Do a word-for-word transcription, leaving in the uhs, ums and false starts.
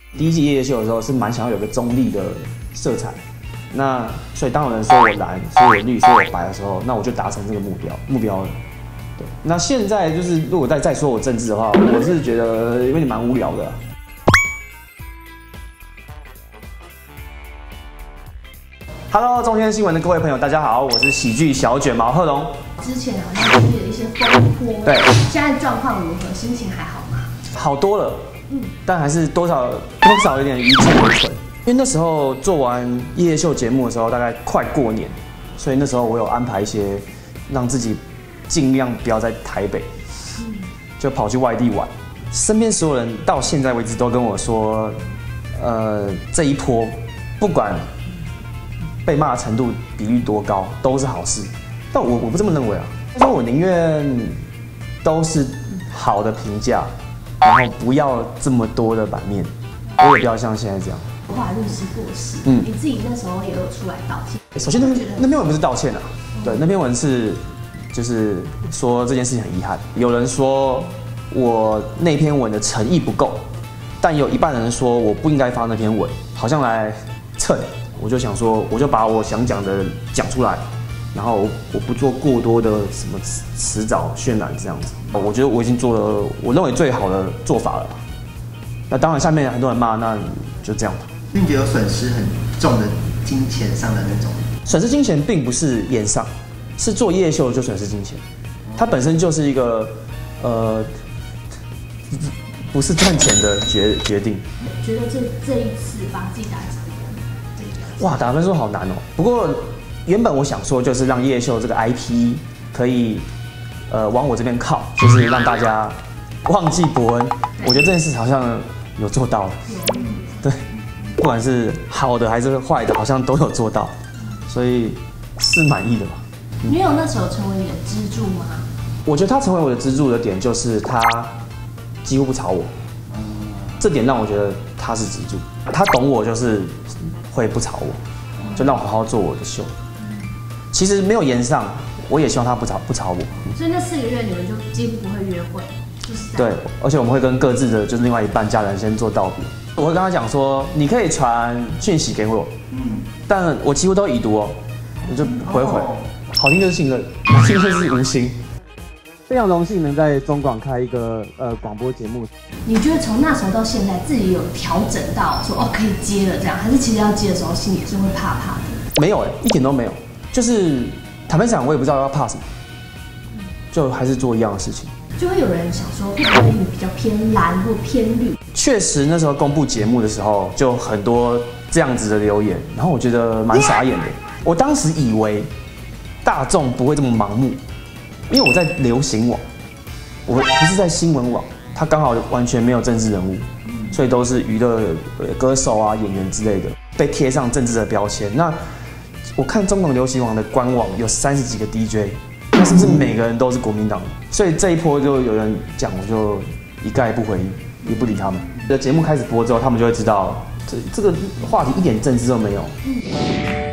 第一季夜夜秀的时候是蛮想要有个中立的色彩，那所以当有人说我蓝、说我绿、说我白的时候，那我就达成这个目标目标了。对，那现在就是如果再再说我政治的话，我是觉得有点蛮无聊的啊。Hello， 中天新闻的各位朋友，大家好，我是喜剧小卷毛贺龙。 之前好像经历了一些风波， 对， 现在状况如何？心情还好吗？ 好多了，嗯，但还是多少多少有点余悸未存。因为那时候做完夜夜秀节目的时候，大概快过年，所以那时候我有安排一些让自己尽量不要在台北，嗯、就跑去外地玩。身边所有人到现在为止都跟我说，呃，这一波不管被骂的程度比率多高，都是好事。但我我不这么认为啊，但是我宁愿都是好的评价，然后不要这么多的版面，我也不要像现在这样。 后来律师过世，嗯，你自己那时候也有出来道歉。 首先那那篇文不是道歉啊，对，那篇文是就是说这件事情很遗憾。有人说我那篇文的诚意不够，但有一半人说我不应该发那篇文，好像来蹭。我就想说，我就把我想讲的讲出来，然后我不做过多的什么辞藻渲染这样子。我觉得我已经做了我认为最好的做法了。那当然下面很多人骂，那就这样吧。 并且有损失很重的金钱上的那种。 损失金钱并不是演上，是做夜夜秀就损失金钱，它本身就是一个呃不是赚钱的决决定。 觉得这这一次把自己打几分？ 哇，打分数好难哦。不过原本我想说，就是让夜夜秀这个 I P 可以呃往我这边靠，就是让大家忘记伯恩。我觉得这件事好像有做到了，对，不管是好的还是坏的，好像都有做到，所以是满意的吧。 女友那时候成为你的支柱吗？ 我觉得他成为我的支柱的点就是他几乎不吵我，这点让我觉得他是支柱。他懂我就是会不吵我，就让我好好做我的秀。其实没有延上，我也希望他不吵不吵我。 所以那四个月你们就几乎不会约会，就是对，而且我们会跟各自的就是另外一半家人先做道别。我会跟他讲说，你可以传讯息给我，嗯，但我几乎都已读哦，我就回回。好听就是信任，信任是无心。非常荣幸能在中广开一个呃广播节目。 你觉得从那时候到现在，自己有调整到说哦可以接了这样，还是其实要接的时候心里是会怕怕的？ 没有哎、欸，一点都没有。就是坦白讲，我也不知道要怕什么，就还是做一样的事情。 就会有人想说，会不会你比较偏蓝或偏绿？ 确实，那时候公布节目的时候，就很多这样子的留言，然后我觉得蛮傻眼的。我当时以为大众不会这么盲目。因为我在流行网，我不是在新闻网，它刚好完全没有政治人物，所以都是娱乐歌手啊、演员之类的，被贴上政治的标签。那我看中广流行网的官网有三十几个 D J， 那是不是每个人都是国民党？所以这一波就有人讲，我就一概不回应，也不理他们。节目开始播之后，他们就会知道这这个话题一点政治都没有。